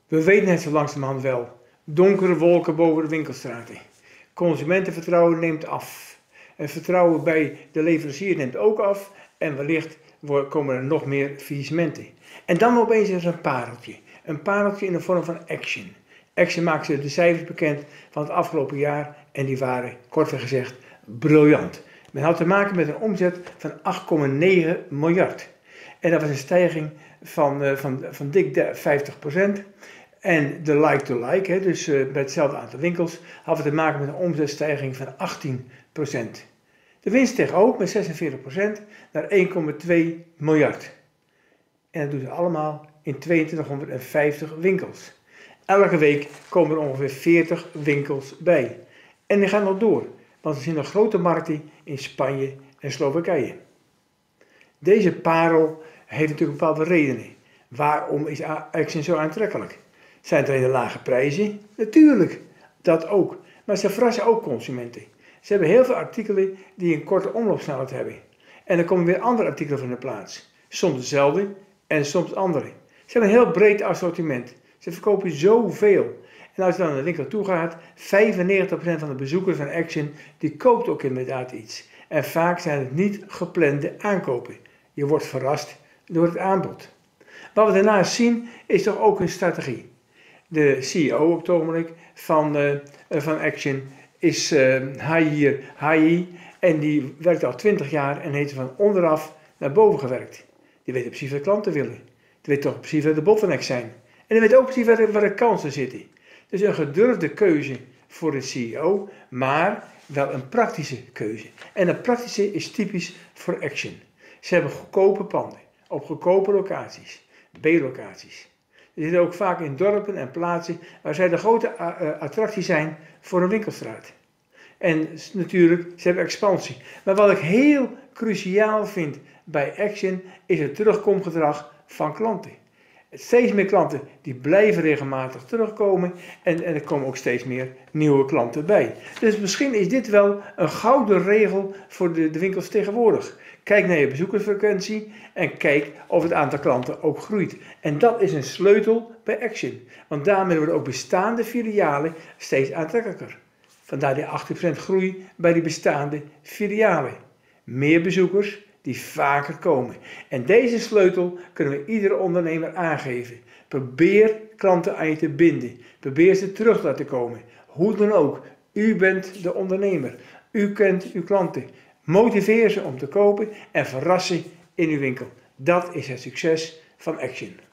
We weten het zo langzamerhand wel. Donkere wolken boven de winkelstraten. Consumentenvertrouwen neemt af. Het vertrouwen bij de leverancier neemt ook af. En wellicht komen er nog meer faillissementen. En dan opeens is er een pareltje. Een pareltje in de vorm van Action. Action maakte de cijfers bekend van het afgelopen jaar. En die waren, kortweg gezegd, briljant. Men had te maken met een omzet van 8,9 miljard. En dat was een stijging van dik 50%. En de like-to-like, dus bij hetzelfde aantal winkels, hadden we te maken met een omzetstijging van 18%. De winst steeg ook met 46% naar 1,2 miljard. En dat doen ze allemaal in 2250 winkels. Elke week komen er ongeveer 40 winkels bij. En die gaan nog door, want er zijn nog grote markten in Spanje en Slowakije. Deze parel heeft natuurlijk bepaalde redenen. Waarom is Action zo aantrekkelijk? Zijn het alleen de lage prijzen? Natuurlijk, dat ook. Maar ze verrassen ook consumenten. Ze hebben heel veel artikelen die een korte omloopsnelheid hebben. En er komen weer andere artikelen van de plaats. Soms dezelfde en soms andere. Ze hebben een heel breed assortiment. Ze verkopen zoveel. En als je dan naar de winkel toe gaat, 95% van de bezoekers van Action, die koopt ook inderdaad iets. En vaak zijn het niet geplande aankopen. Je wordt verrast door het aanbod. Wat we daarnaast zien, is toch ook een strategie. De CEO op het ogenblik van Action is Hai en die werkt al 20 jaar en heeft van onderaf naar boven gewerkt. Die weet precies wat klanten willen. Die weet toch precies waar de bottlenecks zijn. En die weet ook precies waar de kansen zitten. Dus een gedurfde keuze voor de CEO, maar wel een praktische keuze. En een praktische is typisch voor Action. Ze hebben goedkope panden, op goedkope locaties, B-locaties. Ze zitten ook vaak in dorpen en plaatsen waar zij de grote attractie zijn voor een winkelstraat. En natuurlijk, ze hebben expansie. Maar wat ik heel cruciaal vind bij Action is het terugkomgedrag van klanten. Steeds meer klanten die blijven regelmatig terugkomen en er komen ook steeds meer nieuwe klanten bij. Dus misschien is dit wel een gouden regel voor de winkels tegenwoordig. Kijk naar je bezoekersfrequentie en kijk of het aantal klanten ook groeit. En dat is een sleutel bij Action, want daarmee worden ook bestaande filialen steeds aantrekkelijker. Vandaar die 18% groei bij die bestaande filialen. Meer bezoekers die vaker komen. En deze sleutel kunnen we iedere ondernemer aangeven. Probeer klanten aan je te binden. Probeer ze terug te laten komen. Hoe dan ook. U bent de ondernemer. U kent uw klanten. Motiveer ze om te kopen en verras ze in uw winkel. Dat is het succes van Action.